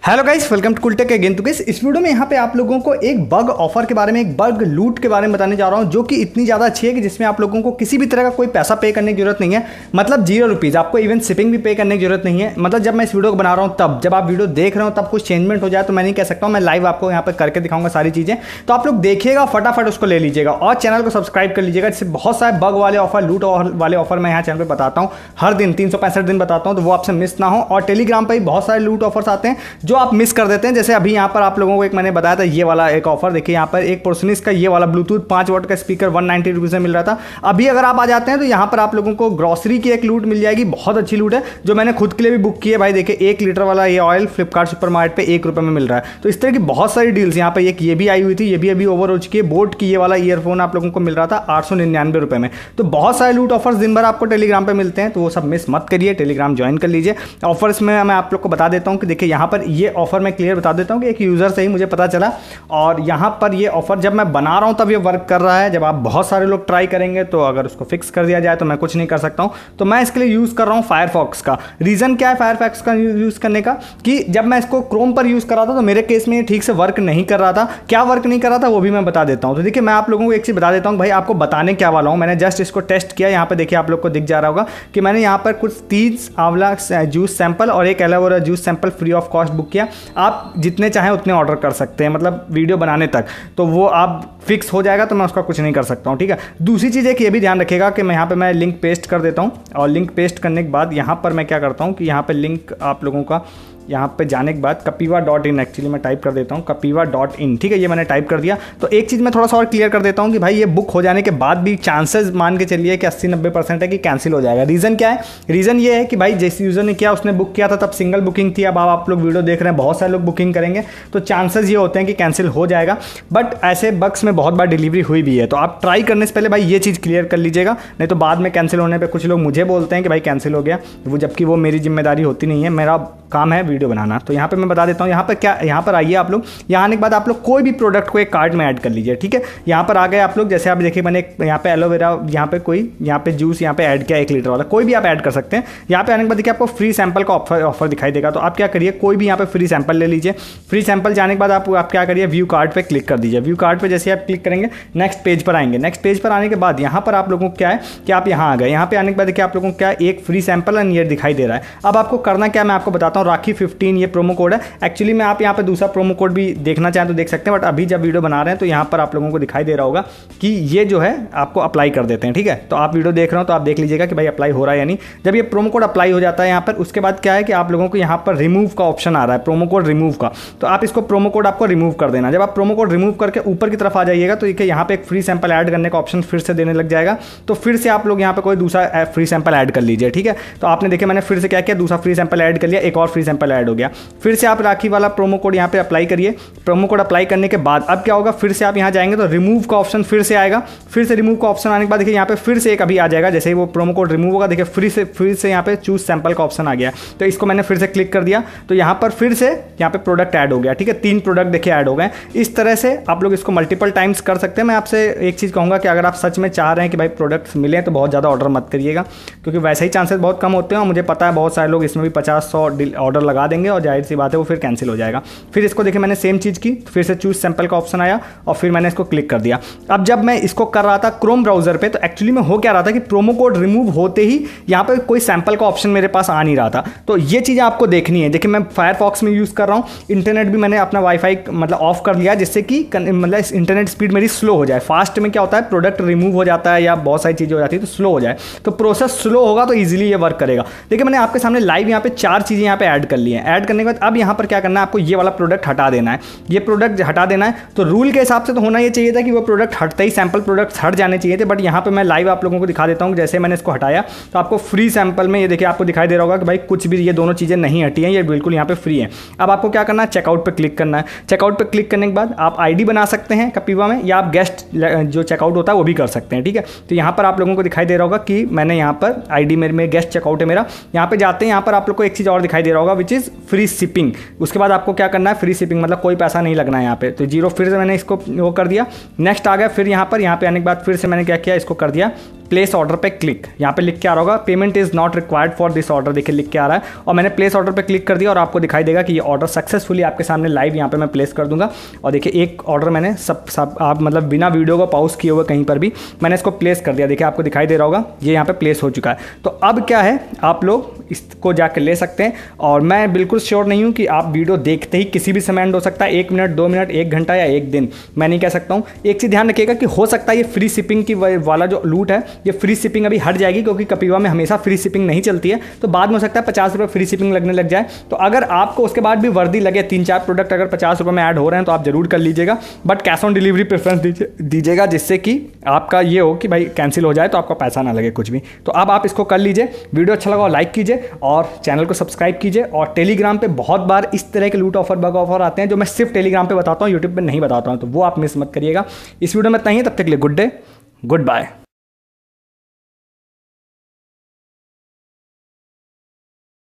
Hello guys, welcome to Cooltech again. तो guys इस video में यहाँ पे आप लोगों को एक बग ऑफर के बारे में, एक बग लूट के बारे में बताने जा रहा हूँ, जो कि इतनी ज़्यादा अच्छी है कि जिसमें आप लोगों को किसी भी तरह का कोई पैसा पे करने की जरूरत नहीं है। मतलब ₹0, आपको इवन शिपिंग भी पे करने की जरूरत नहीं है। मतलब जब मैं इस वीडियो को बना रहा हूँ तब, जब आप वीडियो देख रहे हो तब कुछ चेंजमेंट हो जाए तो मैं नहीं कह सकता हूँ। मैं लाइव आपको यहाँ पर करके दिखाऊंगा सारी चीज़ें, तो आप लोग देखिएगा, फटाफट उसको ले लीजिएगा और चैनल को सब्सक्राइब कर लीजिएगा। इससे बहुत सारे बग वाले ऑफर, लूट वाले ऑफर मैं यहाँ चैनल पर बताता हूँ, हर दिन 365 दिन बताता हूँ, तो वो आपसे मिस ना हो। और टेलीग्राम पर भी बहुत सारे लूट ऑफर्स आते हैं जो आप मिस कर देते हैं। जैसे अभी यहाँ पर आप लोगों को एक मैंने बताया था ये वाला एक ऑफर, देखिए यहाँ पर एक पोर्सनिस का ये वाला ब्लूटूथ 5 वाट का स्पीकर 190 रुपीज़ में मिल रहा था। अभी अगर आप आ जाते हैं तो यहाँ पर आप लोगों को ग्रॉसरी की एक लूट मिल जाएगी, बहुत अच्छी लूट है, जो मैंने खुद के लिए भी बुक की है। भाई देखिए 1 लीटर वाला ये ऑयल फ्लिपकार्ट सुपरमार्केट पे ₹1 में मिल रहा है। तो इस तरह की बहुत सारी डील्स यहाँ पर, एक ये भी आई हुई थी, ये भी अभी ओवर हो चुकी है। बोट की ये वाला ईयरफोन आप लोगों को मिल रहा था ₹899 में। तो बहुत सारे लूट ऑफर्स दिन भर आपको टेलीग्राम पर मिलते हैं, तो वो सब मिस मत करिए, टेलीग्राम ज्वाइन कर लीजिए। ऑफर्स में मैं आप लोग को बता देता हूँ कि देखिए यहाँ पर ये ऑफर मैं क्लियर बता देता हूँ कि एक यूज़र से ही मुझे पता चला, और यहाँ पर ये ऑफर जब मैं बना रहा हूँ तब ये वर्क कर रहा है। जब आप बहुत सारे लोग ट्राई करेंगे तो अगर उसको फिक्स कर दिया जाए तो मैं कुछ नहीं कर सकता हूँ। तो मैं इसके लिए यूज़ कर रहा हूँ फायरफॉक्स का। रीज़न क्या है फायरफॉक्स का यूज़ करने का, कि जब मैं इसको क्रोम पर यूज़ कर रहा था तो मेरे केस में ये ठीक से वर्क नहीं कर रहा था। क्या वर्क नहीं कर रहा था वो भी मैं बता देता हूँ। तो देखिए मैं आप लोगों को एक चीज़ बता देता हूँ, भाई आपको बताने क्या वाला हूँ। मैंने जस्ट इसको टेस्ट किया, यहाँ पर देखिए आप लोग को दिख जा रहा होगा कि मैंने यहाँ पर कुछ 30 आंवला जूस सैंपल और एक aloe vera juice sample free of cost book किया। आप जितने चाहें उतने ऑर्डर कर सकते हैं, मतलब वीडियो बनाने तक, तो वो आप फिक्स हो जाएगा, तो मैं उसका कुछ नहीं कर सकता हूँ। ठीक है, दूसरी चीज़ है कि ये भी ध्यान रखिएगा कि मैं यहाँ पे मैं लिंक पेस्ट कर देता हूँ, और लिंक पेस्ट करने के बाद यहाँ पर मैं क्या करता हूँ कि यहाँ पे लिंक आप लोगों का यहाँ पे जाने के बाद kapiva.in, एक्चुअली मैं टाइप कर देता हूँ kapiva.in। ठीक है, ये मैंने टाइप कर दिया। तो एक चीज़ मैं थोड़ा सा और क्लियर कर देता हूँ कि भाई ये बुक हो जाने के बाद भी चांसेस मान के चलिए कि 80-90% है कि कैंसिल हो जाएगा। रीज़न क्या है? रीज़न ये है कि भाई जिस यूज़र ने किया उसने बुक किया था तब सिंगल बुकिंग थी। अब आप लोग वीडियो देख रहे हैं, बहुत सारे लोग बुकिंग करेंगे, तो चांसेस ये होते हैं कि कैंसिल हो जाएगा। बट ऐसे बग्स में बहुत बार डिलीवरी हुई भी है, तो आप ट्राई करने से पहले भाई ये चीज़ क्लियर कर लीजिएगा, नहीं तो बाद में कैंसिल होने पर कुछ लोग मुझे बोलते हैं कि भाई कैंसिल हो गया, वो जबकि वो मेरी जिम्मेदारी होती नहीं है, मेरा काम है वीडियो बनाना। तो यहाँ पे मैं बता देता हूँ, यहाँ पर क्या, यहाँ पर आइए आप लोग, यहाँ आने के बाद आप लोग कोई भी प्रोडक्ट को एक कार्ट में ऐड कर लीजिए। ठीक है, यहाँ पर आ गए आप लोग, जैसे आप देखिए मैंने यहाँ पे एलोवेरा, यहाँ पे कोई, यहाँ पे जूस यहाँ पे ऐड किया 1 लीटर वाला, कोई भी आप ऐड कर सकते हैं। यहाँ पे आने के बाद देखिए आपको फ्री सैंपल का ऑफर दिखाई देगा, तो आप क्या करिए कोई भी यहाँ पे फ्री सैंपल ले लीजिए। फ्री सैंपल जाने के बाद आप क्या करिए, व्यू कार्ट पर क्लिक कर दीजिए। व्यू कार्ट पर जैसे आप क्लिक करेंगे नेक्स्ट पेज पर आएंगे। नेक्स्ट पेज पर आने के बाद यहाँ पर आप लोगों को क्या है कि आप यहाँ आ गए। यहाँ पे आने के बाद देखिए आप लोगों को क्या एक फ्री सैंपल एंड ईयर दिखाई दे रहा है। अब आपको करना क्या मैं आपको बताता हूँ, राखी 15 ये प्रोमो कोड है। एक्चुअली में आप यहाँ पे दूसरा प्रोमो कोड भी देखना चाहें तो देख सकते हैं, बट अभी जब वीडियो बना रहे हैं तो यहाँ पर आप लोगों को दिखाई दे रहा होगा कि ये जो है आपको अप्लाई कर देते हैं। ठीक है, तो आप वीडियो देख रहे हो तो आप देख लीजिएगा कि भाई अप्लाई हो रहा है या नहीं। जब ये प्रोमो कोड अप्लाई हो जाता है यहाँ पर, उसके बाद क्या है कि आप लोगों को यहाँ पर रिमूव का ऑप्शन आ रहा है, प्रोमो कोड रिमूव का, तो आप इसको प्रोमो कोड आपको रिमूव कर देना। जब आप प्रोमो कोड रिमूव करके ऊपर की तरफ आ जाइएगा तो देखिए यहाँ पे एक फ्री सैंपल ऐड करने का ऑप्शन फिर से देने लग जाएगा, तो फिर से आप लोग यहाँ पे कोई दूसरा फ्री सैंपल ऐड कर लीजिए। ठीक है, तो आपने देखिए मैंने फिर से क्या किया, दूसरा फ्री सैंपल ऐड कर लिया, एक और फ्री सैंपल ऐड हो गया। फिर से आप राखी वाला प्रोमो कोड यहाँ पे अप्लाई करिए। प्रोमो कोड अप्लाई करने के बाद अब क्या होगा, फिर से आप यहाँ जाएंगे तो रिमूव का ऑप्शन फिर से आएगा। फिर से रिमूव का ऑप्शन आने के बाद देखिए यहाँ पे फिर से एक अभी आ जाएगा, जैसे ही वो प्रोमो कोड रिमूव होगा देखिए फिर से यहाँ पे चूज सैंपल का ऑप्शन आ गया। तो इसको मैंने फिर से क्लिक कर दिया, तो यहाँ पर फिर से यहाँ पे प्रोडक्ट ऐड हो गया। ठीक है, 3 प्रोडक्ट देखिए ऐड हो गए। इस तरह से आप लोग इसको मल्टीपल टाइम्स कर सकते हैं। मैं आपसे एक चीज़ कहूँगा कि अगर आप सच में चाह रहे हैं कि भाई प्रोडक्ट्स मिले तो बहुत ज़्यादा ऑर्डर मत करिएगा, क्योंकि वैसे ही चांसेस बहुत कम होते हैं, और मुझे पता है बहुत सारे लोग इसमें भी 50-100 ऑर्डर लगा देंगे और जाहिर सी बात है वो फिर कैंसिल हो जाएगा। फिर इसको देखिए मैंने सेम चीज़ की, फिर से चूज सैंपल का ऑप्शन आया और फिर मैंने इसको क्लिक कर दिया। अब जब मैं इसको कर रहा था क्रोम ब्राउजर पे, तो एक्चुअली में हो क्या रहा था कि प्रोमो कोड रिमूव होते ही यहाँ पे कोई सैंपल का ऑप्शन मेरे पास आ नहीं रहा था। तो ये चीज़ें आपको देखनी है। देखिए मैं फायरफॉक्स में यूज़ कर रहा हूँ, इंटरनेट भी मैंने अपना वाईफाई मतलब ऑफ कर लिया, जिससे कि मतलब इंटरनेट स्पीड मेरी स्लो हो जाए। फास्ट में क्या होता है, प्रोडक्ट रिमूव हो जाता है या बहुत सारी चीज़ें हो जाती है तो स्लो हो जाए, तो प्रोसेस स्लो होगा तो ईजिली ये वर्क करेगा। देखिए मैंने आपके सामने लाइव यहाँ पे 4 चीज़ें यहाँ पे ऐड कर ली हैं। ऐड करने के बाद अब यहाँ पर क्या करना है, आपको ये वाला प्रोडक्ट हटा देना है। ये प्रोडक्ट हटा देना है, तो रूल के हिसाब से तो होना ये चाहिए था कि वो प्रोडक्ट हटते ही सैंपल प्रोडक्ट्स हट जाने चाहिए थे, बट यहाँ पे मैं लाइव आप लोगों को दिखा देता हूँ। जैसे मैंने इसको हटाया तो आपको फ्री सैंपल में ये देखिए आपको दिखाई दे रहा होगा कि भाई कुछ भी ये दोनों चीज़ें नहीं हटी हैं, ये बिल्कुल यहाँ पे फ्री है। अब आपको क्या करना है, चेकआउट पे क्लिक करना है। चेकआउट पे क्लिक करने के बाद आप आईडी बना सकते हैं कपिवा में, या आप गेस्ट जो चेकआउट होता है वो भी कर सकते हैं। ठीक है, तो यहाँ पर आप लोगों को दिखाई दे रहा होगा कि मैंने यहाँ पर आईडी मेरे में गेस्ट चेकआउट है मेरा। यहाँ पे जाते हैं, यहाँ पर आप लोग को एक चीज़ और दिखाई दे रहा होगा विच इज़ फ्री शिपिंग। उसके बाद आपको क्या करना है, फ्री शिपिंग मतलब कोई पैसा नहीं लगना है यहाँ पे, तो 0 फिर से मैंने इसको वो कर दिया। नेक्स्ट आ गया, फिर यहाँ पे आने के बाद फिर से मैंने क्या किया, इसको कर दिया प्लेस ऑर्डर पे क्लिक, यहाँ पे लिख के आ रहा होगा payment is not required for this order, देखिए लिख के आ रहा है। और मैंने प्लेस ऑर्डर पे क्लिक कर दिया और आपको दिखाई देगा कि ये ऑर्डर सक्सेसफुली आपके सामने लाइव यहाँ पे मैं प्लेस कर दूंगा। और देखिए एक ऑर्डर मैंने सब आप मतलब बिना वीडियो को पॉज किए हुए कहीं पर भी मैंने इसको प्लेस कर दिया, देखिए आपको दिखाई दे रहा होगा ये यहाँ पे प्लेस हो चुका है। तो अब क्या है, आप लोग इसको जाकर ले सकते हैं। और मैं बिल्कुल श्योर नहीं हूँ कि आप वीडियो देखते ही किसी भी समय एंड हो सकता है, 1 मिनट 2 मिनट 1 घंटा या 1 दिन, मैं नहीं कह सकता हूँ। एक चीज़ ध्यान रखिएगा कि हो सकता है ये फ्री शिपिंग की वाला जो लूट है, ये फ्री शिपिंग अभी हट जाएगी, क्योंकि कपिवा में हमेशा फ्री शिपिंग नहीं चलती है। तो बाद में हो सकता है 50 रुपये फ्री शिपिंग लगने लग जाए। तो अगर आपको उसके बाद भी वर्दी लगे, 3-4 प्रोडक्ट अगर 50 रुपये में ऐड हो रहे हैं तो आप जरूर कर लीजिएगा, but cash on delivery preference दीजिएगा, जिससे कि आपका ये हो कि भाई कैंसिल हो जाए तो आपका पैसा ना लगे कुछ भी। तो अब आप इसको कर लीजिए। वीडियो अच्छा लगा लाइक कीजिए और चैनल को सब्सक्राइब कीजिए। और टेलीग्राम पे बहुत बार इस तरह के लूट ऑफर बग ऑफर आते हैं जो मैं सिर्फ टेलीग्राम पे बताता हूँ, यूट्यूब पे नहीं बताता हूँ, तो वो आप मिस मत करिएगा। इस वीडियो में इतना ही है, तब तक के लिए गुड डे, गुड बाय।